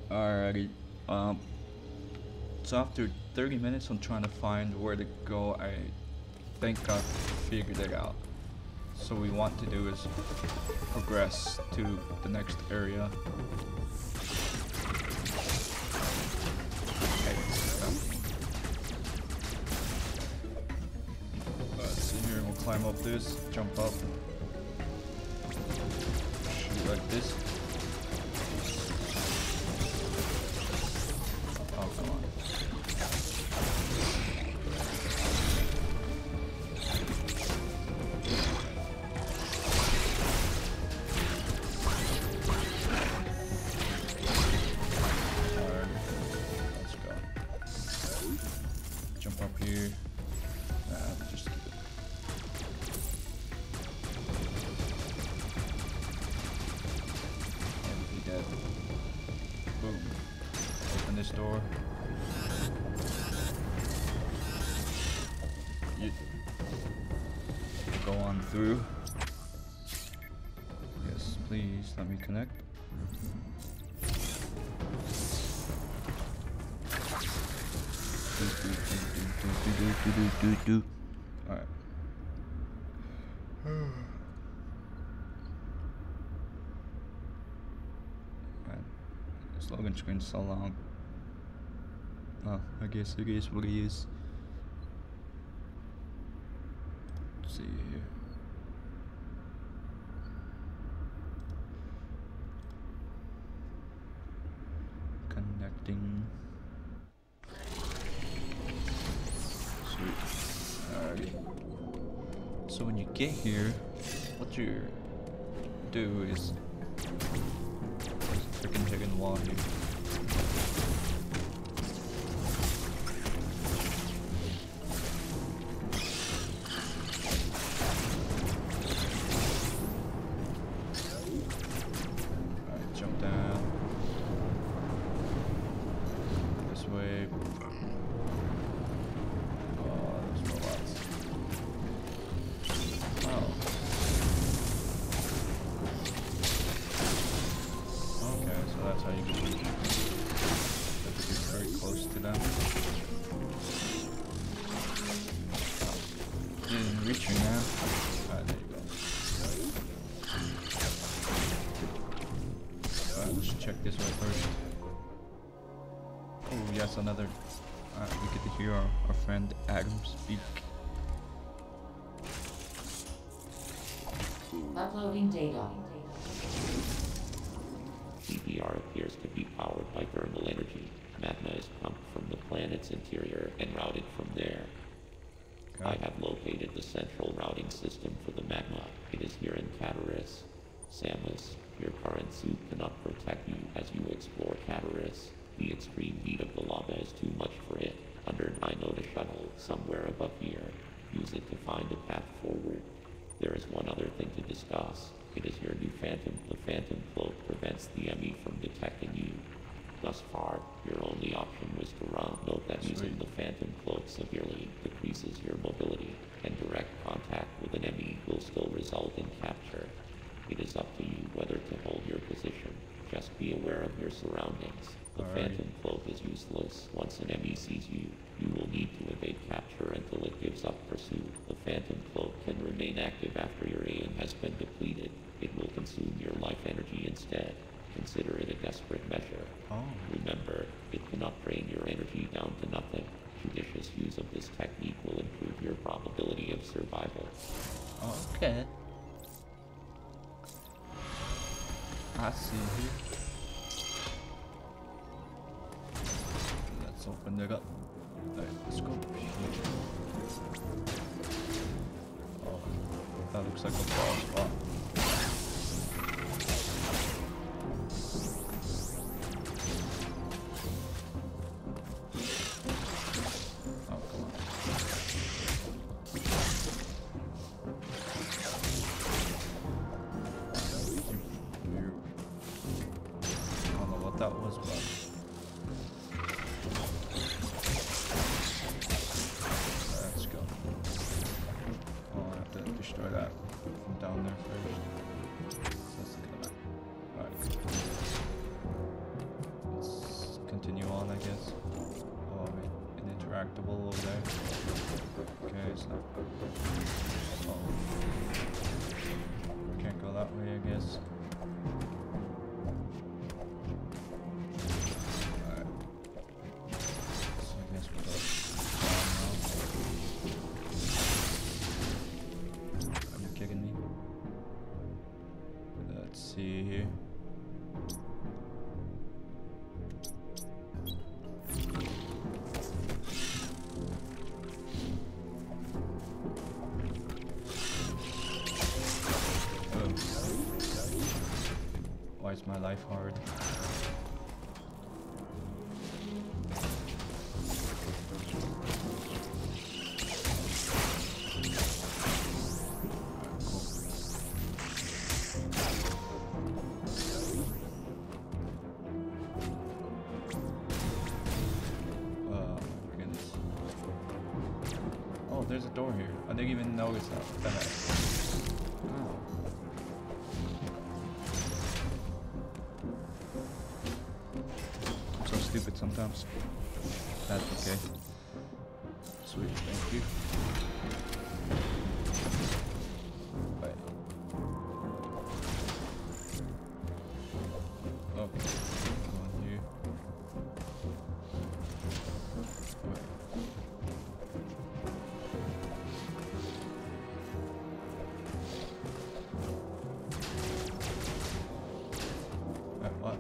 Alrighty. Um, so after 30 minutes on trying to find where to go, I think I figured it out. So what we want to do is progress to the next area. Okay. So here we'll climb up this, jump up, shoot like this. Oh, come on. Alright, let's go. Jump up here. Just keep it. And be dead. Boom. Open this door. You go on through. Yes, please let me connect. Alright. Man, this login screen's so long. Oh, I guess it is what it is. Let's see here. Connecting. Sweet. Alrighty. So when you get here, what you do is freaking chicken wall here. Alright, jump down. This way. Oh, there's robots. Oh. Okay, so that's how you can reach. You have to get very close to them. Oh. You didn't reach me now. Alright, there you go. Alright, let's check this way first. Oh, yes, another. Alright, we get to hear our friend Adam speak. Uploading data. CBR appears to be powered by thermal energy. Magma is pumped from the planet's interior and routed from there. I have located the central routing system for the magma. It is here in Cataris. Samus, your current suit cannot protect you as you explore Cataris. The extreme heat of the lava is too much for it. Under I note a shuttle somewhere above here. Use it to find a path forward. There is one other thing to discuss. It is your new Phantom. The Phantom Cloak prevents the enemy from detecting you. Thus far, your only option was to run. Note that using the Phantom Cloak severely decreases your mobility, and direct contact with an enemy will still result in capture. It is up to you whether to hold your position. Just be aware of your surroundings. The Phantom Cloak is useless. Once an enemy sees you, you will need to evade capture until it gives up pursuit. The Phantom Cloak can remain active after your aim has been depleted. It will consume your life energy instead. Consider it a desperate measure. Oh. Remember, it cannot drain your energy down to nothing. Judicious use of this technique will improve your probability of survival. Okay. I see here. Let's open it up. Alright, let's go. Oh, that looks like a ball spot. Oh, come on. I don't know what that was, but let's go. Oh, I have to destroy that from down there first. Let's look at that. Alright. Let's over there. Okay, it's not. Oh. Can't go that way, I guess. Alright. So I guess we'll go down now. Are you kicking me? Let's see here. Why is my life hard? Goodness. Oh, there's a door here. I didn't even notice that. What the heck? Oh. Stupid sometimes. That's okay. Sweet, thank you. Wait. Okay. Go on here. Wait. Wait, what?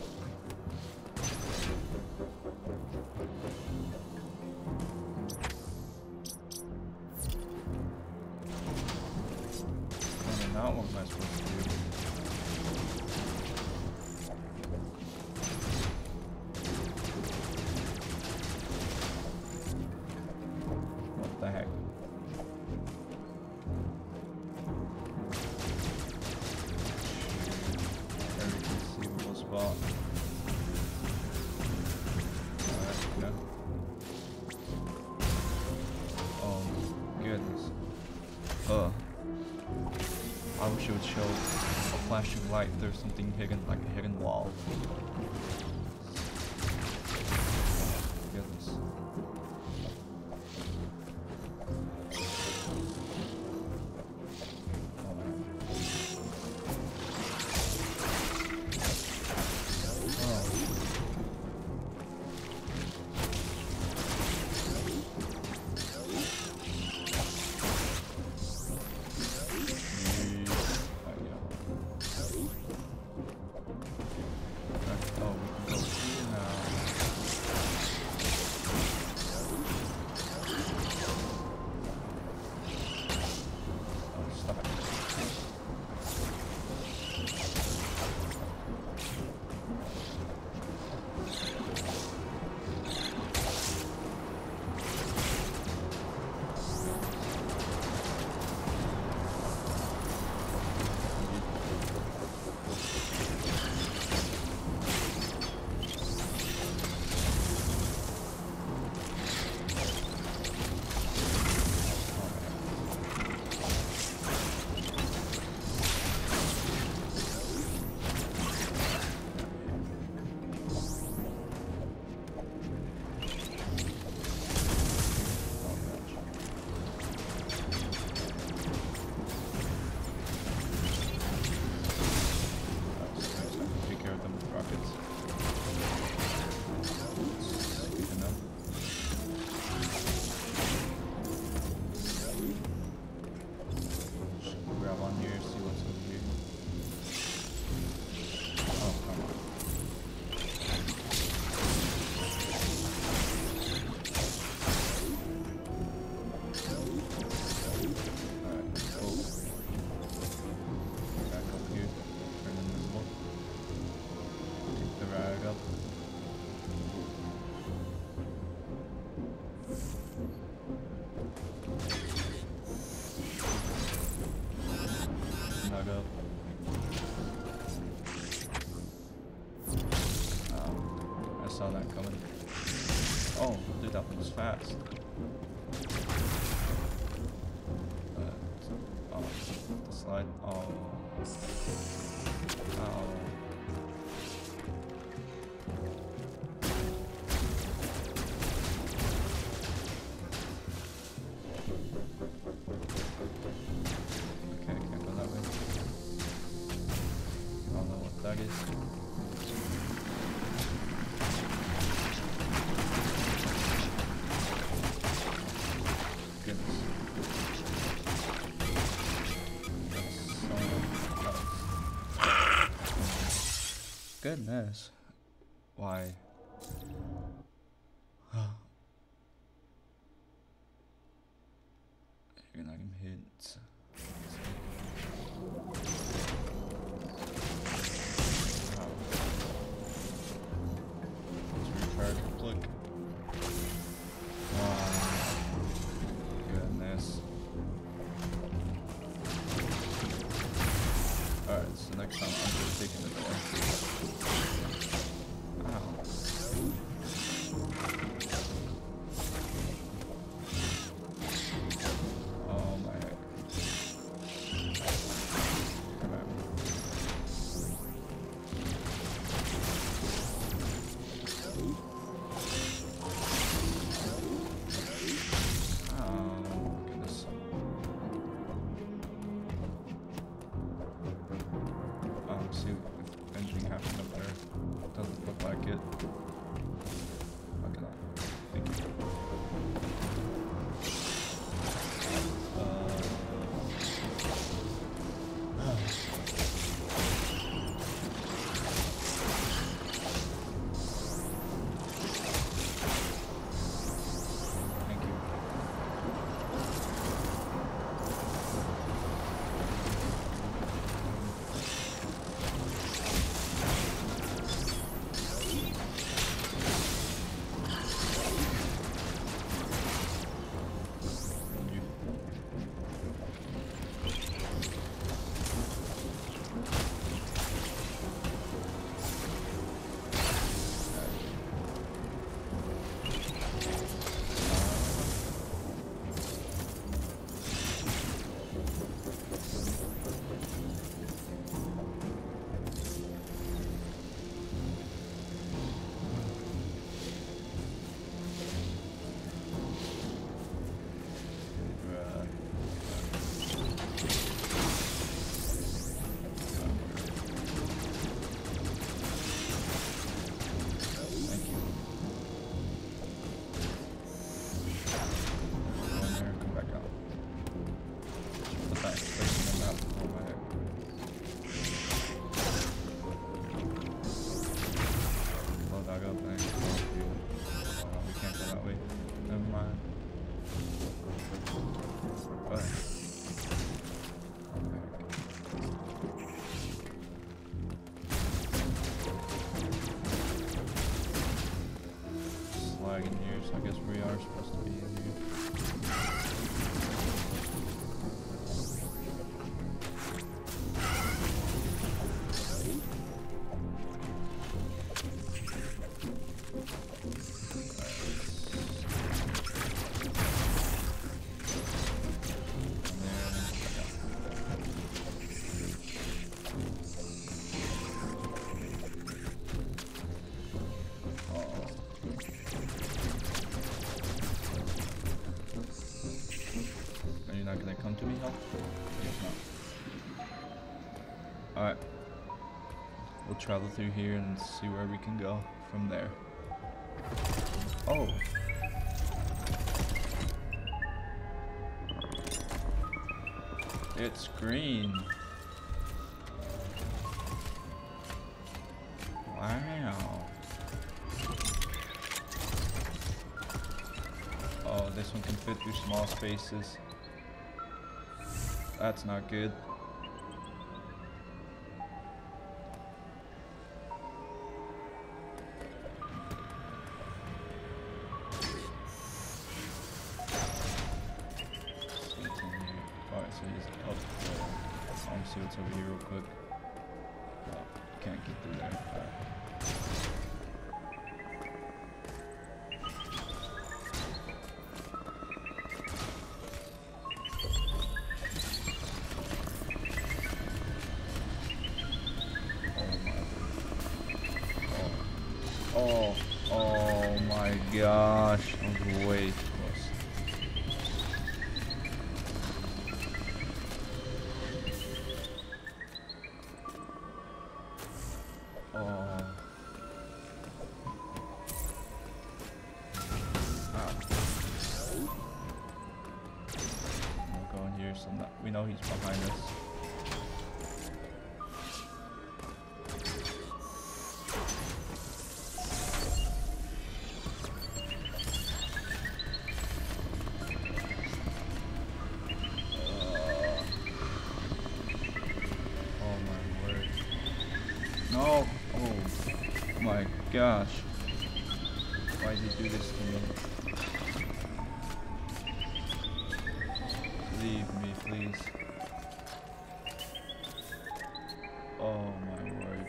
Now what am I supposed to do? What the heck? Very conceivable spot. Alright, yeah. Oh goodness. I wish it would show a flashing light. There's something hidden, like a hidden wall. Goodness. saw that coming. Oh, dude, that was fast. Oh, the slide. Oh. Oh. guess. Goodness. Goodness. Why? You're not gonna hit. Let's retard the flick. Goodness. Alright, so next time I'm just taking it there. Ow. Oh my heck. Come on. Oh goodness. See if anything happened up there. Doesn't look like it. Fuck it up. Thank you. Thank you. In here, so I guess we are supposed to be in here. Not gonna come to me, help? I guess not. Alright. We'll travel through here and see where we can go from there. Oh! It's green. Wow. Oh, this one can fit through small spaces. That's not good. Alright, so he's up there. I'll see what's over here real quick. Oh, can't get through there. Oh my gosh, I was way too close. Oh. We'll go in here so that we know he's behind us. Oh my word. No! Oh my gosh. Why did you do this to me? Leave me, please. Oh my word.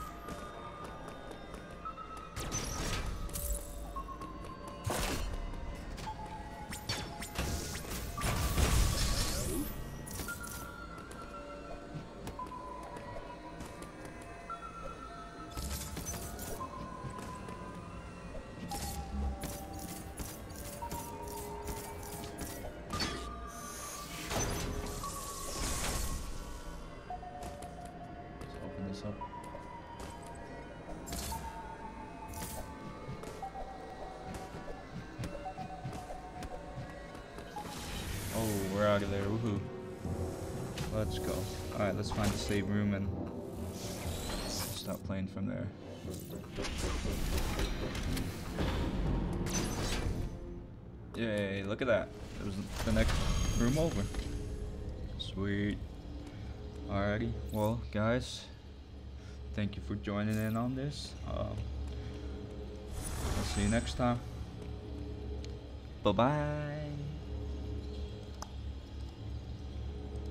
Up. Oh, we're out of there. Woohoo. Let's go. Alright, let's find the save room and stop playing from there. Yay, look at that. It was the next room over. Sweet. Alrighty, well, guys. Thank you for joining in on this. I'll see you next time. Bye-bye.